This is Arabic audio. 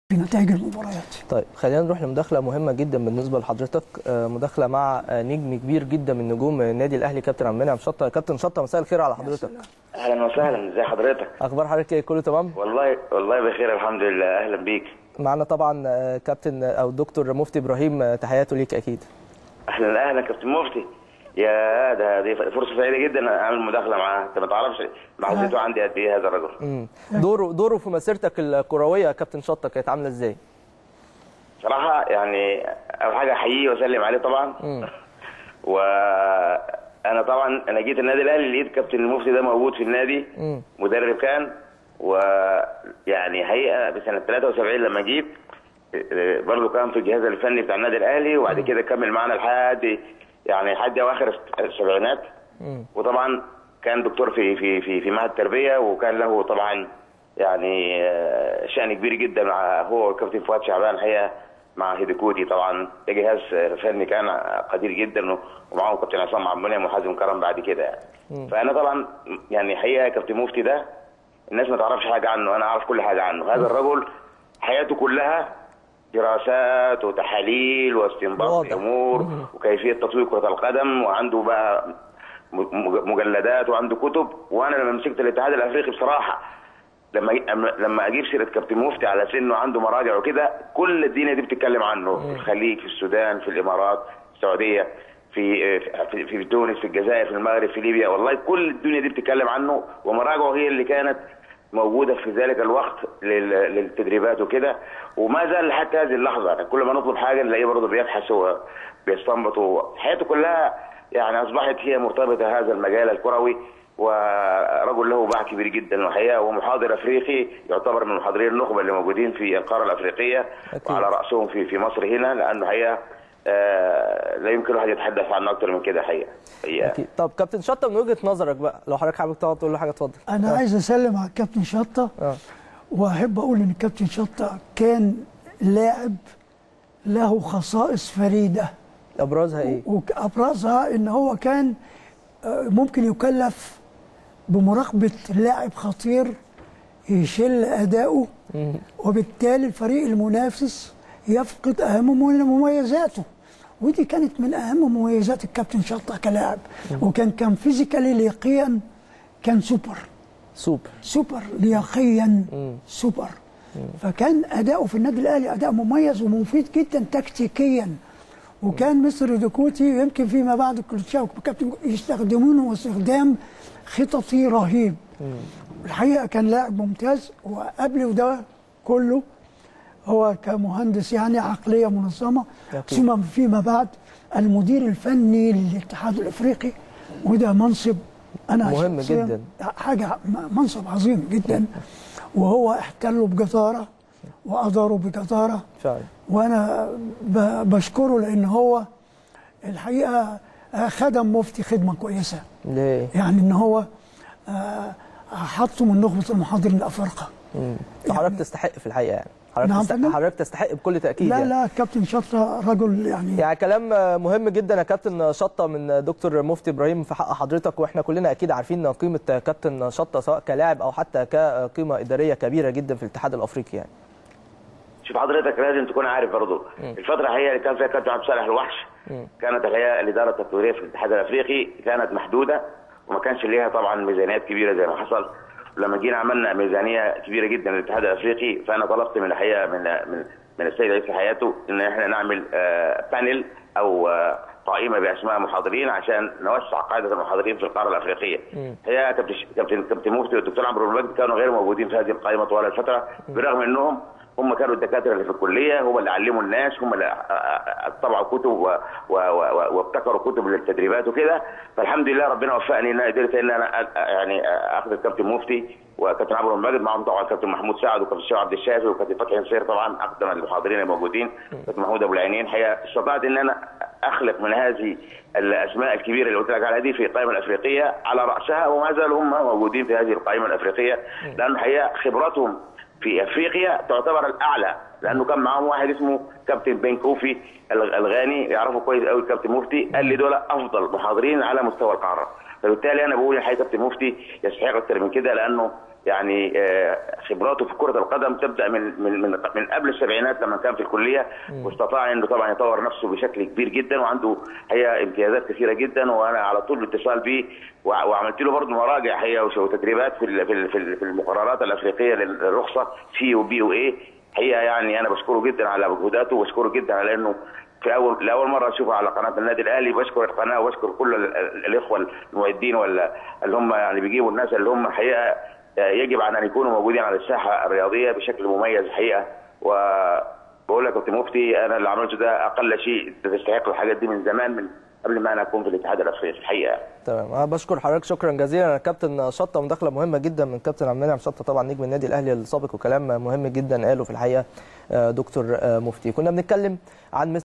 في نتائج المباريات. طيب خلينا نروح لمداخله مهمه جدا بالنسبه لحضرتك، مداخله مع نجم كبير جدا من نجوم النادي الاهلي كابتن عبد المنعم شطه. كابتن شطه مساء الخير على حضرتك. اهلا وسهلا، ازي حضرتك؟ اخبار حضرتك ايه؟ كله تمام؟ والله بخير الحمد لله. اهلا بيك. معنا طبعا كابتن او دكتور مفتي ابراهيم، تحياته ليك اكيد. اهلا كابتن مفتي. يا دي فرصه سعيده جدا اعمل مداخله معاه. انت ما تعرفش معزته عندي قد ايه هذا الرجل. دوره في مسيرتك الكرويه يا كابتن شطه كانت عامله ازاي؟ صراحه يعني اول حاجه احييه واسلم عليه طبعا. وانا طبعا جيت النادي الاهلي لقيت كابتن المفتي ده موجود في النادي. مدرب كان، ويعني هيئه بسنه 73 لما جيت برضه كان في الجهاز الفني بتاع النادي الاهلي، وبعد كده كمل معانا لحد اواخر السبعينات. وطبعا كان دكتور في معهد التربيه، وكان له طبعا يعني شأن كبير جدا مع هو والكابتن فؤاد شعبان الحقيقه مع هيديكوتي. طبعا ده جهاز فني كان قدير جدا، ومعاهم كابتن عصام عبد المنعم وحازم كرم بعد كده يعني. فانا طبعا يعني حقيقه كابتن مفتي ده الناس ما تعرفش حاجه عنه، انا اعرف كل حاجه عنه. هذا الرجل حياته كلها دراسات وتحاليل واستنباط امور وكيفيه تطوير كره القدم، وعنده بقى مجلدات وعنده كتب. وانا لما مسكت الاتحاد الافريقي بصراحه لما اجيب سيره كابتن مفتي على سنه عنده مراجع وكده، كل الدنيا دي بتتكلم عنه. في الخليج، في السودان، في الامارات، في السعوديه، في تونس، في الجزائر، في المغرب، في ليبيا، والله كل الدنيا دي بتتكلم عنه. ومراجعه هي اللي كانت موجوده في ذلك الوقت للتدريبات وكده، وما زال حتى هذه اللحظه. يعني كل ما نطلب حاجه نلاقيه برضه بيبحث وبيستنبط. حياته كلها يعني اصبحت هي مرتبطه هذا المجال الكروي، ورجل له باع كبير جدا وحقيقه. ومحاضر افريقي يعتبر من محاضرين النخبه اللي موجودين في القاره الافريقيه أكيد. وعلى راسهم في مصر هنا، لانه حقيقه لا يمكن الواحد يتحدث عنه اكتر من كده حقيقه. اكيد. طب كابتن شطه من وجهه نظرك بقى، لو حضرتك حابب تقول له حاجه اتفضل. انا عايز اسلم على الكابتن شطه. واحب اقول ان الكابتن شطه كان لاعب له خصائص فريده. ابرزها ايه؟ ابرزها ان هو كان ممكن يكلف بمراقبه لاعب خطير يشل اداؤه، وبالتالي الفريق المنافس يفقد اهم مميزاته. ودي كانت من اهم مميزات الكابتن شطه كلاعب. وكان فيزيكالي لياقيا كان سوبر لياقيا سوبر. فكان اداؤه في النادي الاهلي اداء مميز ومفيد جدا تكتيكيا. وكان مستر هيديكوتي يمكن فيما بعد كلوتشاو كابتن يستخدمونه استخدام خططي رهيب. الحقيقه كان لاعب ممتاز. وقبل ده كله هو كمهندس يعني عقليه منظمه، ثم فيما بعد المدير الفني للاتحاد الافريقي، وده منصب انا مهم جدا، حاجه منصب عظيم جدا. وهو احتله بجداره واداره بجداره فعلا. وانا بشكره لان هو الحقيقه خدم مفتي خدمه كويسه. ليه؟ يعني ان هو حطه من نخبه المحاضرين الافارقه. حضرتك تستحق في الحقيقه يعني. حضرتك تستحق بكل تاكيد. لا كابتن شطه رجل يعني كلام مهم جدا يا كابتن شطه من دكتور مفتي ابراهيم في حق حضرتك. واحنا كلنا اكيد عارفين قيمه كابتن شطه سواء كلاعب او حتى كقيمه اداريه كبيره جدا في الاتحاد الافريقي يعني. شوف حضرتك لازم تكون عارف برضه الفتره هي اللي كان فيها كابتن عبد الصالح الوحش كانت الحقيقه الاداره التطويريه في الاتحاد الافريقي كانت محدوده، وما كانش ليها طبعا ميزانيات كبيره زي ما حصل. لما جينا عملنا ميزانيه كبيره جدا للاتحاد الافريقي، فانا طلبت من الحقيقه من السيد رئيس حياته ان احنا نعمل بانل او قائمه باسماء محاضرين عشان نوسع قاعده المحاضرين في القاره الافريقيه. هي كابتن مفتي والدكتور عمرو بن مجد كانوا غير موجودين في هذه القائمه طوال الفتره، برغم انهم هم كانوا الدكاتره اللي في الكليه، هم اللي علموا الناس، هم اللي طبعوا كتب وابتكروا كتب للتدريبات وكده. فالحمد لله ربنا وفقني ان قدرت ان انا يعني اخذ الكابتن مفتي وكابتن عمرو بن مجد، معهم طبعا كابتن محمود سعد وكابتن شيخ عبد الشافي وكابتن فتحي نصير، طبعا اقدم المحاضرين الموجودين، كابتن محمود ابو العينين. حقيقه استطعت ان انا اخلق من هذه الاسماء الكبيره اللي قلت لك عليها دي في القائمه الافريقيه على راسها، وما زالوا هم موجودين في هذه القائمه الافريقيه، لان الحقيقه خبرتهم في افريقيا تعتبر الاعلى، لانه كان معاهم واحد اسمه كابتن بن كوفي الغاني يعرفه كويس قوي الكابتن مفتي، قال لي دول افضل محاضرين على مستوى القاره. فبالتالي انا بقول الحقيقه كابتن مفتي يستحق اكثر من كده، لانه يعني خبراته في كرة القدم تبدأ من قبل السبعينات لما كان في الكلية، واستطاع انه طبعا يطور نفسه بشكل كبير جدا، وعنده هي امتيازات كثيرة جدا، وانا على طول باتصال بيه، وعملت له برضه مراجع هي وتدريبات في المقررات الافريقية للرخصة سي وبي واي. هي يعني انا بشكره جدا على مجهوداته، وبشكره جدا على انه لأول مرة أشوفها على قناة النادي الأهلي. بشكر القناة وبشكر كل الإخوة المعدين ولا اللي هم يعني بيجيبوا الناس اللي هم حقيقة يجب على أن يكونوا موجودين على الساحة الرياضية بشكل مميز حقيقة. وبقول لك يا كابتن مفتي، أنا اللي عملته ده أقل شيء تستحق الحاجات دي من زمان، من قبل ما أنا أكون في الاتحاد الأفريقي الحقيقة. تمام، أنا بشكر حضرتك شكرا جزيلا كابتن شطة. مداخلة مهمة جدا من كابتن عبد المنعم شطة طبعا نجم النادي الأهلي السابق، وكلام مهم جدا قاله في الحقيقة دكتور مفتي. كنا بنتكلم عن